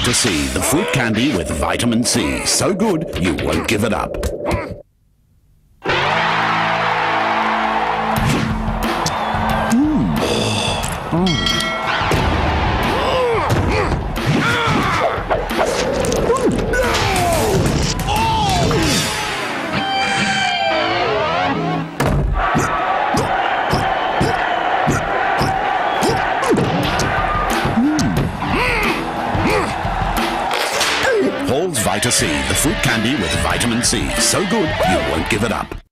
Vita-C, the fruit candy with vitamin C. So good, you won't give it up. Paul's Vita-C, the fruit candy with vitamin C. So good, you won't give it up.